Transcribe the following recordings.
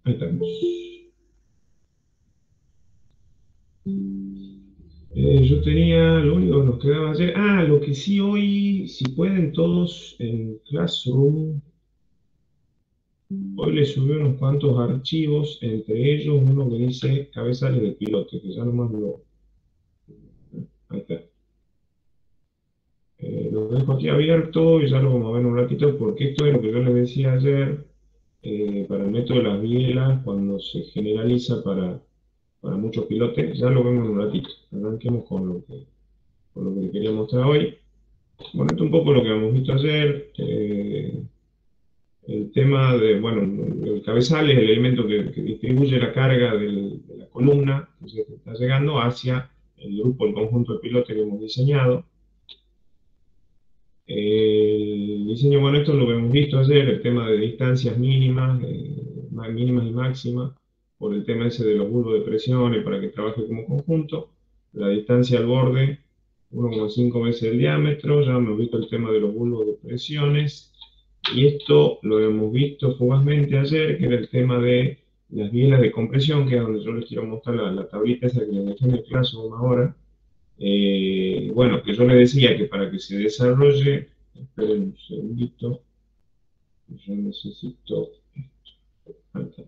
Ahí estamos. Yo tenía, lo único que nos quedaba ayer, lo que sí hoy, si pueden todos en Classroom, hoy les subí unos cuantos archivos, entre ellos uno que dice cabezales de pilote, que ya nomás ahí está. Lo dejo aquí abierto y ya lo vamos a ver en un ratito, porque esto es lo que yo les decía ayer, para el método de las bielas, cuando se generaliza para muchos pilotes, ya lo vemos en un ratito. Arranquemos con lo que les quería mostrar hoy. Bueno, esto es un poco lo que hemos visto ayer. El tema de, bueno, el cabezal es el elemento que distribuye la carga de la columna, entonces que está llegando hacia el grupo, el conjunto de pilotes que hemos diseñado. El diseño, bueno, esto es lo que hemos visto ayer, el tema de distancias mínimas, mínimas y máximas, por el tema ese de los bulbos de presiones para que trabaje como conjunto. La distancia al borde, 1,5 veces el diámetro, ya hemos visto el tema de los bulbos de presiones. Y esto lo hemos visto fugazmente ayer, que era el tema de las bielas de compresión, que es donde yo les quiero mostrar la tablita esa que les dejé en el Classroom ahora. Bueno, que yo le decía que para que se desarrolle, esperen un segundito, yo necesito, ahí está,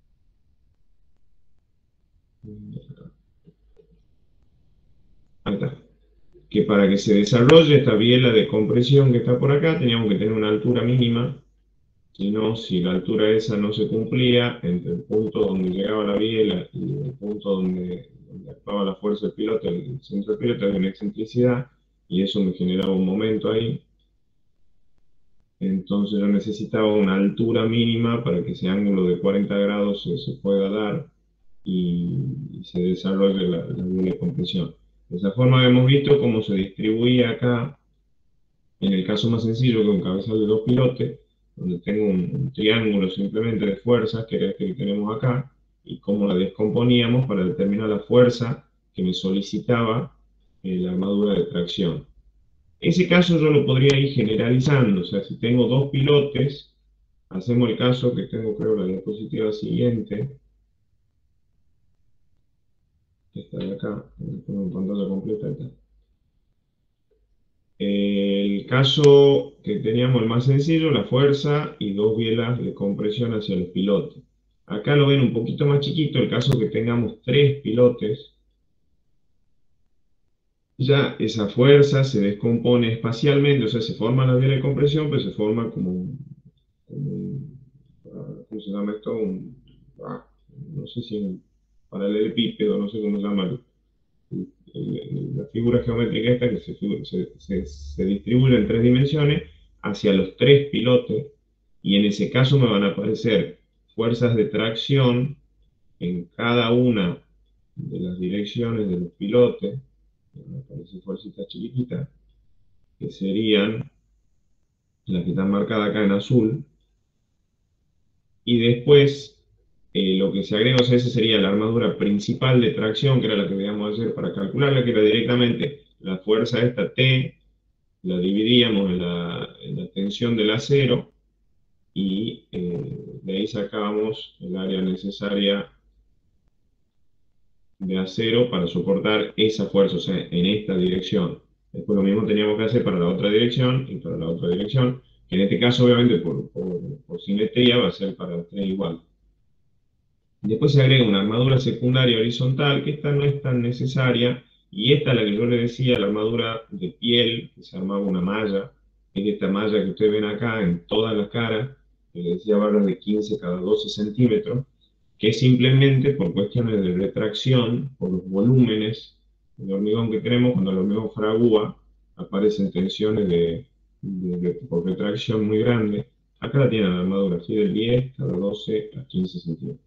ahí está, que para que se desarrolle esta biela de compresión que está por acá, teníamos que tener una altura mínima, si no, si la altura esa no se cumplía, entre el punto donde llegaba la biela y el punto donde actuaba la fuerza del piloto, el centro del piloto, había una excentricidad, y eso me generaba un momento ahí. Entonces yo necesitaba una altura mínima para que ese ángulo de 40 grados se pueda dar y se desarrolle la doble compresión. De esa forma hemos visto cómo se distribuía acá, en el caso más sencillo, que un cabezal de dos pilotes, donde tengo un triángulo simplemente de fuerzas, que era este que tenemos acá, y cómo la descomponíamos para determinar la fuerza que me solicitaba la armadura de tracción. Ese caso yo lo podría ir generalizando, o sea, si tengo dos pilotes, hacemos el caso que tengo, creo, la diapositiva siguiente, que está de acá, tengo en pantalla completa. Acá. El caso que teníamos el más sencillo, la fuerza y dos bielas de compresión hacia los pilotes. Acá lo ven un poquito más chiquito, el caso que tengamos tres pilotes, ya esa fuerza se descompone espacialmente, o sea, se forma la biela de compresión, pero se forma ¿cómo se llama esto? Ah, no sé si un paralelepípedo, no sé cómo se llama la figura geométrica esta que se distribuye en tres dimensiones hacia los tres pilotes, y en ese caso me van a aparecer fuerzas de tracción en cada una de las direcciones de los pilotes, me aparecen fuercitas chiquititas, que serían las que están marcadas acá en azul, y después lo que se agrega, o sea, esa sería la armadura principal de tracción, que era la que veíamos ayer para calcularla, que era directamente la fuerza esta T, la dividíamos en la tensión del acero, y de ahí sacábamos el área necesaria de acero para soportar esa fuerza, o sea, en esta dirección. Después lo mismo teníamos que hacer para la otra dirección y para la otra dirección, que en este caso obviamente por simetría va a ser para las tres igual. Después se agrega una armadura secundaria horizontal, que esta no es tan necesaria, y esta es la que yo le decía, la armadura de piel, que se armaba una malla, es esta malla que ustedes ven acá en todas las caras, que le decía barras de 15 cada 12 centímetros, que es simplemente por cuestiones de retracción, por los volúmenes de hormigón que tenemos, cuando el hormigón fragúa, aparecen tensiones por retracción muy grandes. Acá la tienen la armadura, así del 10 cada 12 a 15 centímetros.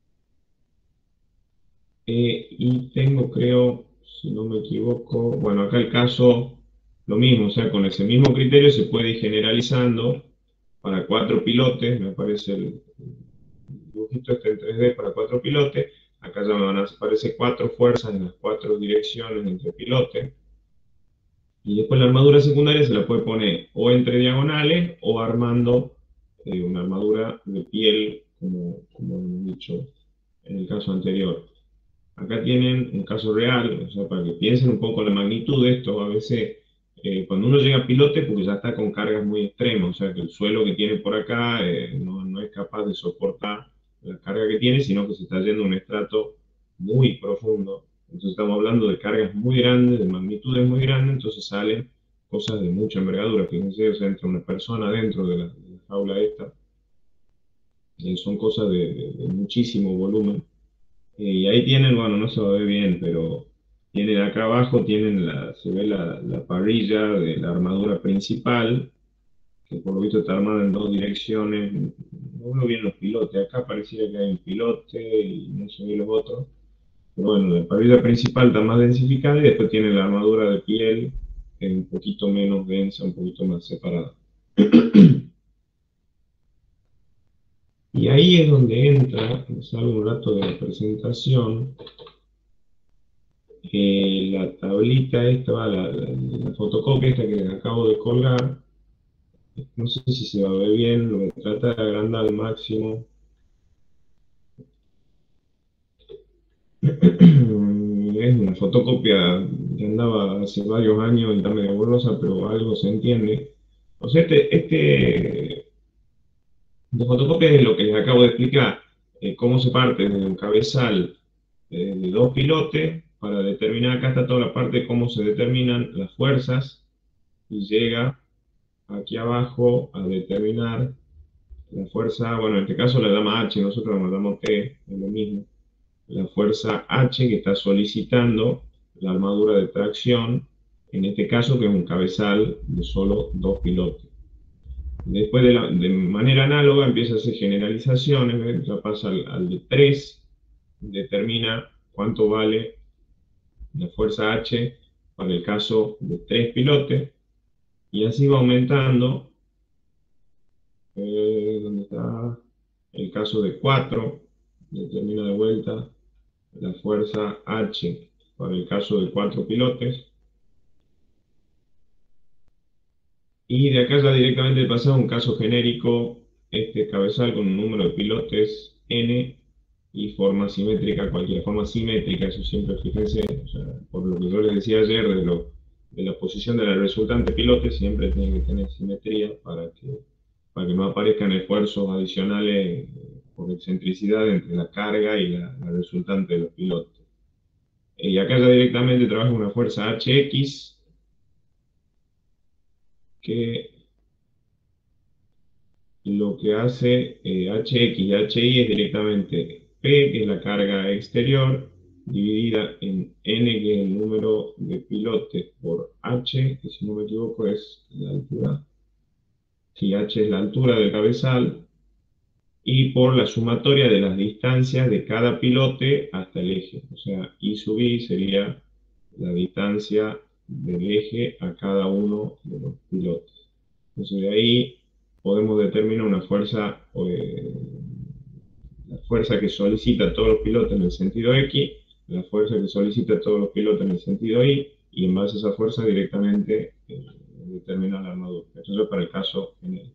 Y tengo, creo, si no me equivoco, bueno, acá el caso, lo mismo, o sea, con ese mismo criterio se puede ir generalizando para cuatro pilotes, me parece el dibujito este en 3D para cuatro pilotes, acá ya me van a aparecer cuatro fuerzas en las cuatro direcciones entre pilotes, y después la armadura secundaria se la puede poner o entre diagonales o armando una armadura de piel como dicho en el caso anterior. Acá tienen un caso real, o sea, para que piensen un poco la magnitud de esto. A veces, cuando uno llega a pilote, porque ya está con cargas muy extremas, o sea, que el suelo que tiene por acá no es capaz de soportar la carga que tiene, sino que se está yendo a un estrato muy profundo. Entonces estamos hablando de cargas muy grandes, de magnitudes muy grandes, entonces salen cosas de mucha envergadura. Fíjense, o sea, entra una persona dentro de la jaula esta, son cosas de muchísimo volumen. Y ahí tienen, bueno, no se va a ver bien, pero tienen acá abajo, se ve la parrilla de la armadura principal, que por lo visto está armada en dos direcciones. No veo bien los pilotes, acá pareciera que hay un pilote y no se ve los otros. Pero bueno, la parrilla principal está más densificada y después tiene la armadura de piel, que es un poquito menos densa, un poquito más separada. Y ahí es donde entra, salgo un rato de la presentación, la tablita esta, la fotocopia esta que les acabo de colgar. No sé si se va a ver bien, lo que trata de agrandar al máximo. Es una fotocopia que andaba hace varios años y está medio borrosa, pero algo se entiende. O sea, de fotocopia es lo que les acabo de explicar, cómo se parte de un cabezal de dos pilotes para determinar, acá está toda la parte de cómo se determinan las fuerzas y llega aquí abajo a determinar la fuerza, bueno, en este caso la llama H, nosotros la llamamos T, es lo mismo. La fuerza H que está solicitando la armadura de tracción, en este caso que es un cabezal de solo dos pilotes. Después de manera análoga empieza a hacer generalizaciones, ¿ves? Ya pasa al de 3, determina cuánto vale la fuerza H para el caso de 3 pilotes, y así va aumentando. ¿Dónde está? El caso de 4, determina de vuelta la fuerza H para el caso de 4 pilotes. Y de acá ya directamente pasa a un caso genérico, este cabezal con un número de pilotes n y forma simétrica, cualquier forma simétrica, eso siempre fíjense, o sea, por lo que yo les decía ayer de la posición de la resultante pilote, siempre tiene que tener simetría para que no aparezcan esfuerzos adicionales por excentricidad entre la carga y la resultante de los pilotos. Y acá ya directamente trabaja una fuerza Hx que lo que hace Hx y Hi es directamente P, que es la carga exterior, dividida en N, que es el número de pilotes, por H, que si no me equivoco es la altura. Si H es la altura del cabezal, y por la sumatoria de las distancias de cada pilote hasta el eje. O sea, I sub I sería la distancia del eje a cada uno de los pilotes. Entonces de ahí podemos determinar una fuerza, la fuerza que solicita a todos los pilotos en el sentido X, la fuerza que solicita a todos los pilotos en el sentido Y, y en base a esa fuerza directamente determinar la armadura. Eso es para el caso genérico.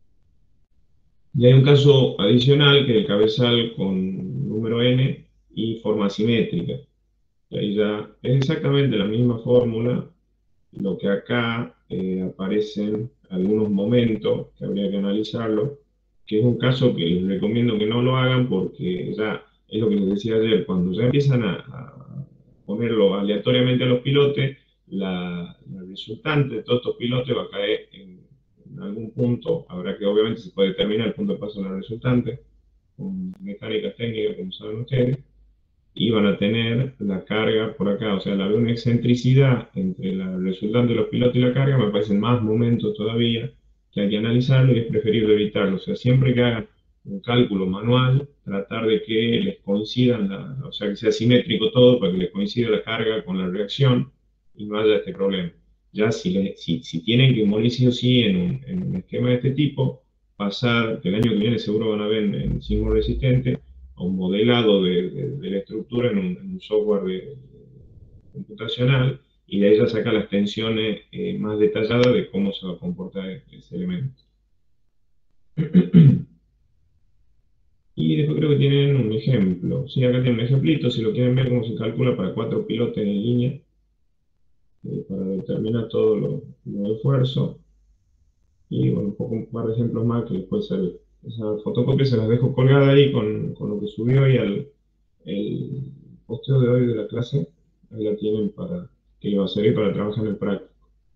Y hay un caso adicional que es el cabezal con número n y forma simétrica. Y ahí ya es exactamente la misma fórmula, lo que acá aparecen algunos momentos que habría que analizarlo, que es un caso que les recomiendo que no lo hagan porque ya es lo que les decía ayer, cuando ya empiezan a ponerlo aleatoriamente a los pilotes, la resultante de todos estos pilotes va a caer en algún punto, habrá que obviamente se puede determinar el punto de paso de la resultante, con mecánicas técnicas como saben ustedes, y van a tener la carga por acá, o sea, la una excentricidad entre la resultante de los pilotos y la carga, me parecen más momentos todavía que hay que analizarlo y es preferible evitarlo. O sea, siempre que hagan un cálculo manual, tratar de que les coincidan, o sea, que sea simétrico todo para que les coincida la carga con la reacción y no haya este problema. Ya si tienen que morir sí o sí en un esquema de este tipo, pasar, que el año que viene seguro van a ver en sismo resistente, a un modelado de la estructura en un software computacional y de ahí ya saca las tensiones más detalladas de cómo se va a comportar ese elemento. Y después creo que tienen un ejemplo. Sí, acá tienen un ejemplito, si lo quieren ver cómo se calcula para 4 pilotes en línea, para determinar todo lo esfuerzo. Y bueno, un par de ejemplos más que les puede servir. Esa fotocopia se las dejo colgada ahí con lo que subió hoy el posteo de hoy de la clase. Ahí la tienen para que le va a servir para trabajar en el práctico.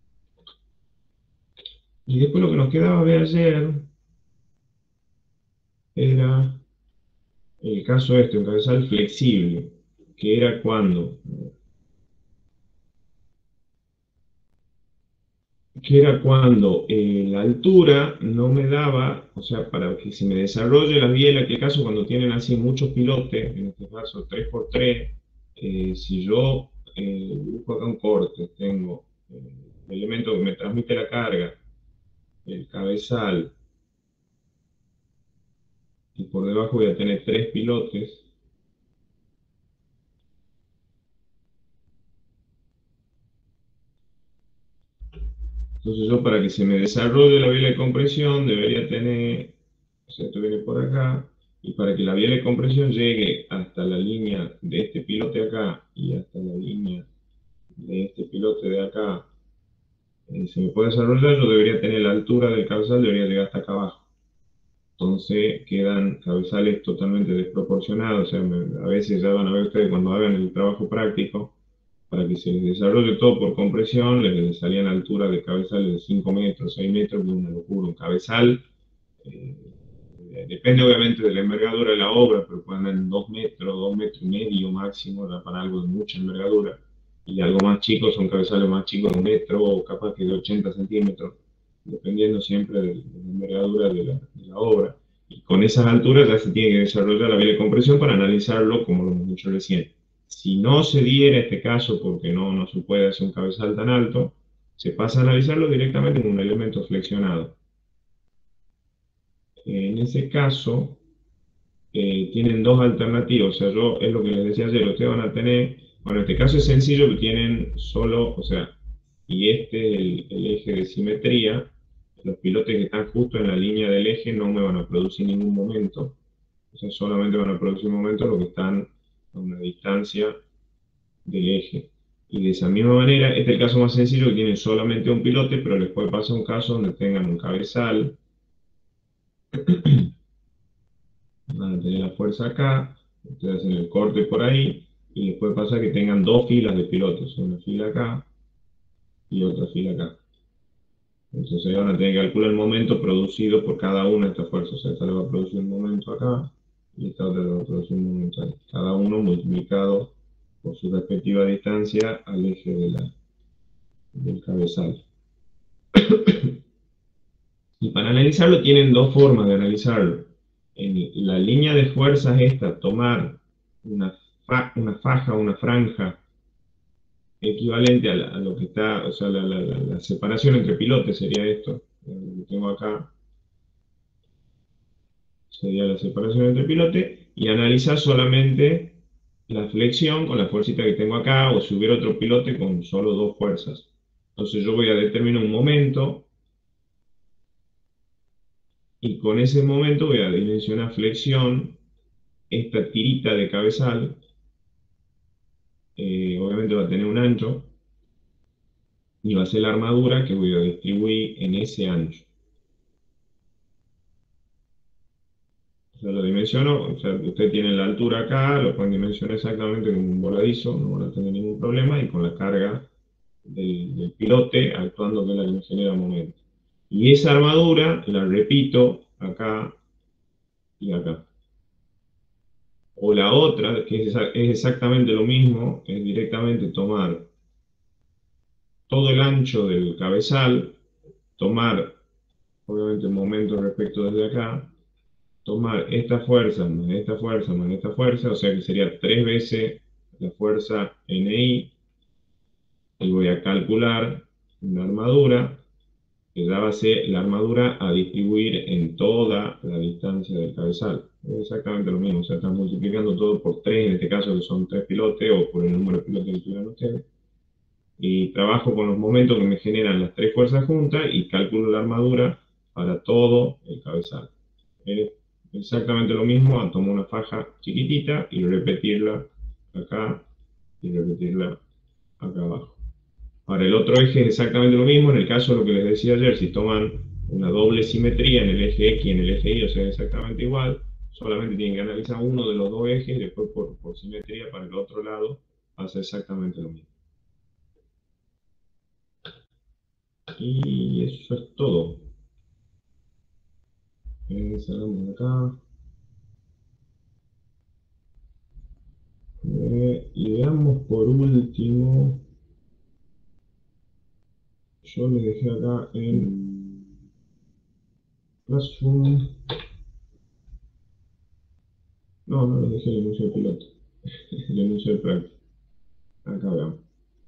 Y después lo que nos quedaba de ayer era el caso este, un cabezal flexible, que era cuando la altura no me daba, o sea, para que se me desarrolle la biela, en aquel caso cuando tienen así muchos pilotes, en este caso 3x3, si yo dibujo acá un corte, tengo el elemento que me transmite la carga, el cabezal, y por debajo voy a tener 3 pilotes. Entonces yo para que se me desarrolle la biela de compresión debería tener, o sea, esto viene por acá, y para que la biela de compresión llegue hasta la línea de este pilote acá y hasta la línea de este pilote de acá, se me puede desarrollar, yo debería tener la altura del cabezal, debería llegar hasta acá abajo. Entonces quedan cabezales totalmente desproporcionados, o sea, a veces ya van a ver ustedes cuando hagan el trabajo práctico, para que se les desarrolle todo por compresión, les salían alturas de cabezales de 5 metros, 6 metros, que es una locura. Un cabezal, eh, depende obviamente de la envergadura de la obra, pero pueden andar en 2 metros, 2 metros y medio máximo, ya para algo de mucha envergadura. Y algo más chico son cabezales más chicos de 1 metro o capaz que de 80 centímetros, dependiendo siempre de la envergadura de la obra. Y con esas alturas ya se tiene que desarrollar la vía de compresión para analizarlo como lo hemos dicho recién. Si no se diera este caso porque no se puede hacer un cabezal tan alto, se pasa a analizarlo directamente con un elemento flexionado. En ese caso, tienen dos alternativas. O sea, yo es lo que les decía ayer, ustedes van a tener, bueno, en este caso es sencillo que tienen solo, o sea, y este es el eje de simetría, los pilotes que están justo en la línea del eje no me van a producir ningún momento. O sea, solamente van a producir momentos los que están a una distancia del eje. Y de esa misma manera, este es el caso más sencillo que tienen solamente un pilote, pero les puede pasar un caso donde tengan un cabezal, van a tener la fuerza acá, ustedes hacen el corte por ahí, y después pasa que tengan dos filas de pilotos, una fila acá y otra fila acá. Entonces van a tener que calcular el momento producido por cada una de estas fuerzas. O sea, esta le va a producir un momento acá y esta otra le va a producir un momento ahí. Cada uno multiplicado por su respectiva distancia al eje del cabezal. Y para analizarlo tienen dos formas de analizarlo. En la línea de fuerzas esta, tomar una faja, una franja equivalente a lo que está, o sea, la separación entre pilotes sería esto. Lo que tengo acá sería la separación entre pilotes y analizar solamente la flexión con la fuercita que tengo acá o si hubiera otro pilote con solo dos fuerzas. Entonces yo voy a determinar un momento y con ese momento voy a dimensionar flexión, esta tirita de cabezal, obviamente va a tener un ancho y va a ser la armadura que voy a distribuir en ese ancho. O sea, lo dimensiono, o sea, usted tiene la altura acá, lo pueden dimensionar exactamente como un voladizo, no van a tener ningún problema, y con la carga del pilote actuando que es la que me genera momento. Y esa armadura la repito acá y acá. O la otra, que es exactamente lo mismo, es directamente tomar todo el ancho del cabezal, tomar obviamente el momento respecto desde acá, tomar esta fuerza más esta fuerza más esta fuerza, o sea que sería 3 veces la fuerza NI, y voy a calcular una armadura, que ya va a ser la armadura a distribuir en toda la distancia del cabezal. Es exactamente lo mismo, o sea, están multiplicando todo por 3, en este caso que son 3 pilotes, o por el número de pilotes que tuvieran ustedes, y trabajo con los momentos que me generan las 3 fuerzas juntas y calculo la armadura para todo el cabezal. Es exactamente lo mismo, a tomar una faja chiquitita y repetirla acá y repetirla acá abajo. Ahora, el otro eje es exactamente lo mismo. En el caso de lo que les decía ayer, si toman una doble simetría en el eje X y en el eje Y, o sea, exactamente igual, solamente tienen que analizar uno de los dos ejes y después por simetría para el otro lado hace exactamente lo mismo. Y eso es todo. Salgamos de acá. Y veamos por último, yo les dejé acá en Classroom. No, no les dejé el anuncio de piloto, el anuncio de práctica. Acá veamos.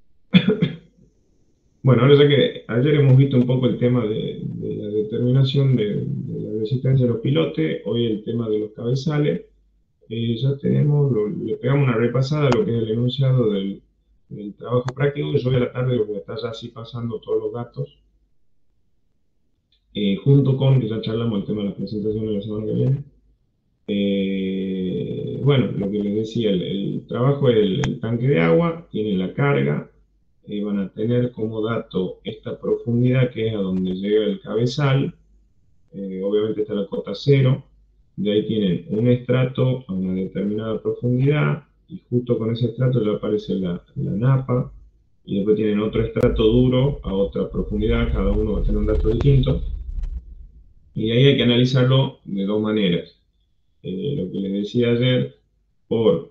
Bueno, ahora ya que ayer hemos visto un poco el tema de la determinación de la resistencia de los pilotes, hoy el tema de los cabezales, ya tenemos, le pegamos una repasada a lo que es el enunciado del trabajo práctico, que yo hoy a la tarde los voy a estar ya así pasando todos los datos, junto con, que ya charlamos el tema de las presentaciones de la semana que viene. Bueno, lo que les decía, el trabajo es el tanque de agua, tiene la carga, van a tener como dato esta profundidad que es a donde llega el cabezal, obviamente está la cota cero, de ahí tienen un estrato a una determinada profundidad y justo con ese estrato ya aparece la napa y después tienen otro estrato duro a otra profundidad, cada uno va a tener un dato distinto y ahí hay que analizarlo de dos maneras. Lo que les decía ayer, por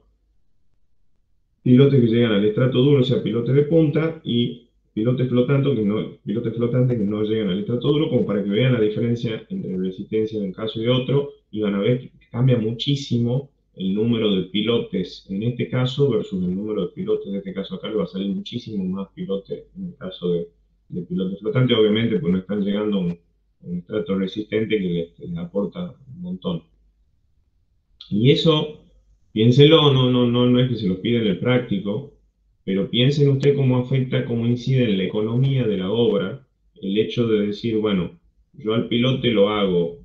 pilotes que llegan al estrato duro, o sea, pilotes de punta, y pilotes flotantes que no llegan al estrato duro, como para que vean la diferencia entre resistencia de un caso y otro, y van a ver que cambia muchísimo el número de pilotes en este caso versus el número de pilotes, en este caso acá le va a salir muchísimo más pilotes en el caso de pilotes flotantes, obviamente, pues no están llegando a un estrato resistente que les aporta un montón. Y eso, piénselo, no es que se lo pida en el práctico, pero piensen usted cómo afecta, cómo incide en la economía de la obra el hecho de decir, bueno, yo al pilote lo hago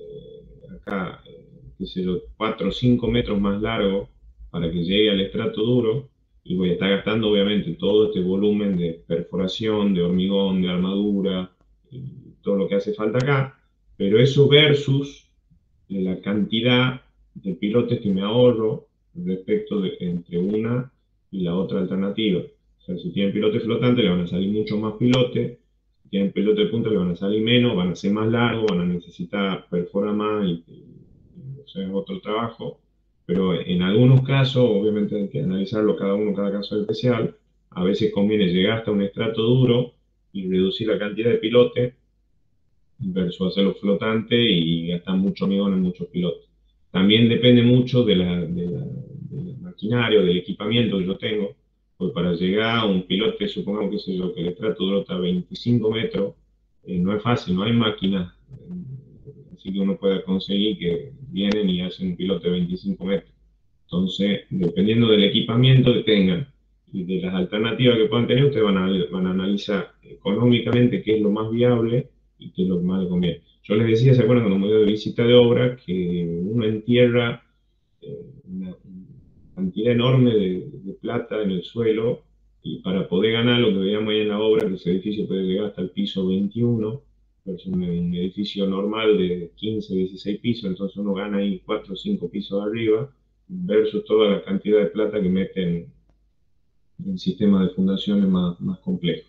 acá, qué sé yo, 4 o 5 metros más largo para que llegue al estrato duro y voy a estar gastando obviamente todo este volumen de perforación, de hormigón, de armadura y todo lo que hace falta acá, pero eso versus la cantidad de pilotes que me ahorro respecto de entre una y la otra alternativa. O sea, si tienen pilotes flotantes le van a salir mucho más pilotes, si tienen pilotes de punta le van a salir menos, van a ser más largos, van a necesitar perforar más o sea, es otro trabajo. Pero en algunos casos, obviamente hay que analizarlo cada uno, cada caso es especial. A veces conviene llegar hasta un estrato duro y reducir la cantidad de pilotes versus hacerlo flotante y gastar mucho hormigón en muchos pilotos. También depende mucho del maquinario, del equipamiento que yo tengo, pues para llegar a un pilote, supongamos que, sé yo, que el estrato duro está a 25 metros, no es fácil, no hay máquinas, así que uno puede conseguir que vienen y hacen un pilote de 25 metros. Entonces, dependiendo del equipamiento que tengan y de las alternativas que puedan tener, ustedes van a analizar económicamente qué es lo más viable y qué es lo que más les conviene. Yo les decía, ¿se acuerdan cuando me dio de visita de obra que uno entierra una cantidad enorme de plata en el suelo y para poder ganar lo que veíamos ahí en la obra, que ese edificio puede llegar hasta el piso 21, es un edificio normal de 15, 16 pisos, entonces uno gana ahí 4 o 5 pisos arriba versus toda la cantidad de plata que meten en sistemas de fundaciones más complejos.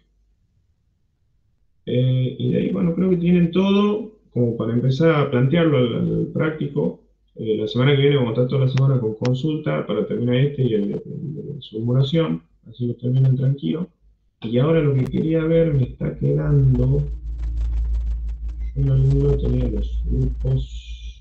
Y de ahí, bueno, creo que tienen todo como para empezar a plantearlo al práctico. La semana que viene vamos a estar toda la semana con consulta para terminar este y el de simulación, así lo terminan tranquilo. Y ahora lo que quería ver me está quedando. Yo en algún lado tenía los grupos.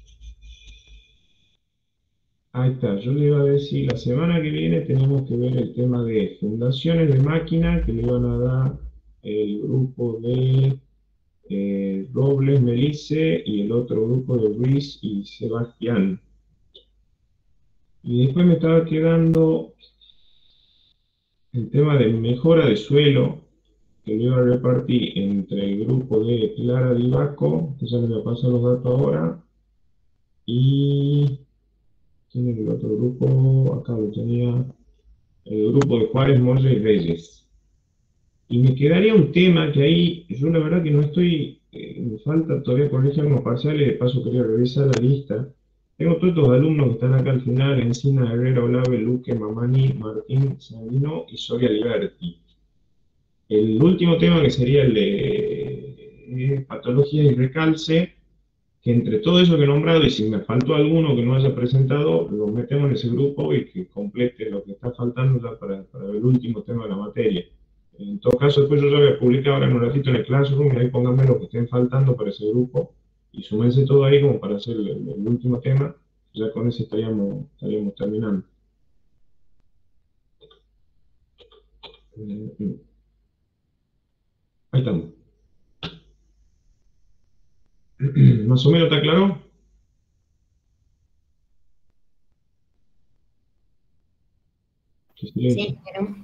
Ahí está, yo le iba a decir, la semana que viene tenemos que ver el tema de fundaciones de máquina que le iban a dar el grupo de Robles, Melice y el otro grupo de Ruiz y Sebastián. Y después me estaba quedando el tema de mejora de suelo, que lo iba a repartir entre el grupo de Clara Divaco, que ya le voy a pasar los datos ahora, Y ¿quién es el otro grupo? Acá lo tenía. El grupo de Juárez, Moya y Reyes. Y me quedaría un tema que ahí, yo la verdad que no estoy, me falta todavía corregir algunos parciales, de paso quería revisar la lista. Tengo todos estos alumnos que están acá al final: Encina, Herrera, Olave, Luque, Mamani, Martín, Sandino y Soria Liberti. El último tema, que sería el de patología y recalce, que entre todo eso que he nombrado, y si me faltó alguno que no haya presentado, lo metemos en ese grupo y que complete lo que está faltando ya para el último tema de la materia. En todo caso, después yo ya voy a publicar ahora en un ratito en el Classroom, y ahí pónganme lo que estén faltando para ese grupo y súmense todo ahí como para hacer el último tema. Ya con ese estaríamos terminando. Eh, Ahí estamos. ¿Más o menos está claro? Qué silencio. Sí, pero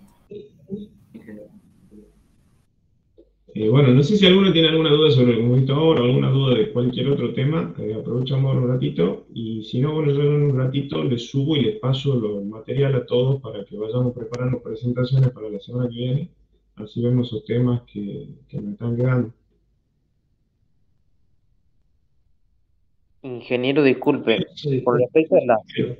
Bueno, no sé si alguno tiene alguna duda sobre el computador o alguna duda de cualquier otro tema. Aprovechamos ahora un ratito, y si no, bueno, yo en un ratito les subo y les paso el material a todos para que vayamos preparando presentaciones para la semana que viene. Así vemos esos temas que me están quedando. Ingeniero, disculpe, Sí, con respecto sí.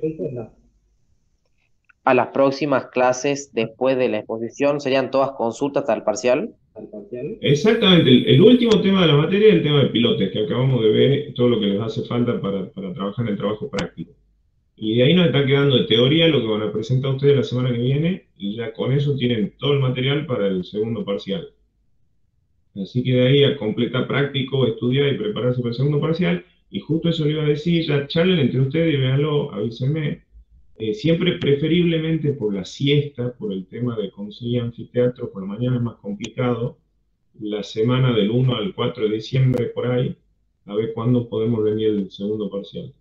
a las próximas clases después de la exposición, ¿serían todas consultas hasta el parcial? Exactamente, el último tema de la materia es el tema de pilotes, que acabamos de ver todo lo que les hace falta para trabajar en el trabajo práctico. Y de ahí nos está quedando de teoría lo que van a presentar ustedes la semana que viene, y ya con eso tienen todo el material para el segundo parcial. Así que de ahí a completar práctico, estudiar y prepararse para el segundo parcial. Y justo eso le iba a decir: ya charlen entre ustedes y véanlo, avísenme. Siempre preferiblemente por la siesta, por el tema de conseguir anfiteatro, por la mañana es más complicado. La semana del 1 al 4 de diciembre, por ahí, a ver cuándo podemos venir el segundo parcial.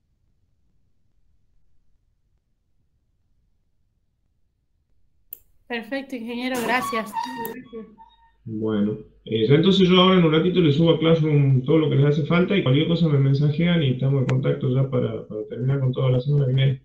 perfecto, ingeniero, gracias. Bueno, ya entonces yo ahora en un ratito les subo a Classroom todo lo que les hace falta, y cualquier cosa me mensajean y estamos en contacto ya para terminar con toda la semana que viene.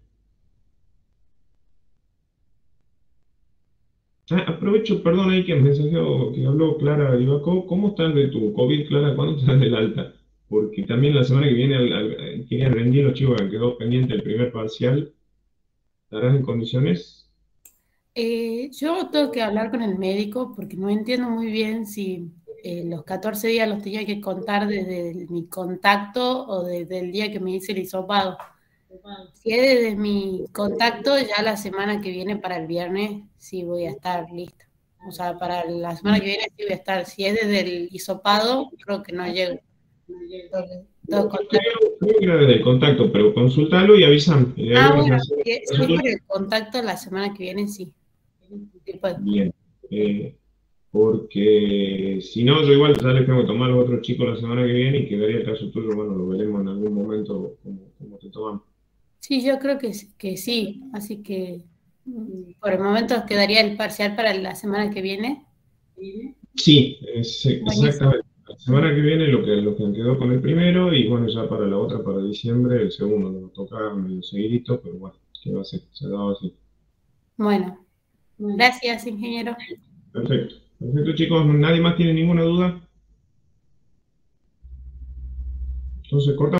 Ah, aprovecho, perdón, ahí que el mensajeo que habló Clara Ibaco. ¿Cómo estás de tu COVID, Clara? ¿Cuándo estás del alta? Porque también la semana que viene querían rendir los chicos que quedó pendiente el primer parcial. ¿Estarás en condiciones? Yo tengo que hablar con el médico porque no entiendo muy bien si los 14 días los tenía que contar desde mi contacto o desde el día que me hice el hisopado. Si es desde mi contacto, ya la semana que viene para el viernes sí voy a estar lista. O sea, para la semana que viene sí voy a estar. Si es desde el hisopado, creo que no llego. Tengo que contar. Creo que era desde el contacto, pero consultalo y avísame. Y de ahí Ah, vemos bueno, hacer si es por el contacto, la semana que viene sí. Sí puedo. bien. Porque si no, yo igual ya les tengo que tomar a los otros chicos la semana que viene, y quedaría el caso tuyo. Bueno, lo veremos en algún momento como te tomamos. Sí, yo creo que sí. Así que por el momento quedaría el parcial para la semana que viene. Sí, Buenísimo. exactamente. La semana que viene lo que quedó con el primero, y bueno, ya para la otra, para diciembre, el segundo. Nos toca medio seguidito, pero bueno, ¿qué va a ser? Se daba así. Bueno, gracias, ingeniero. Perfecto. Perfecto, chicos. ¿Nadie más tiene ninguna duda? Entonces, cortamos.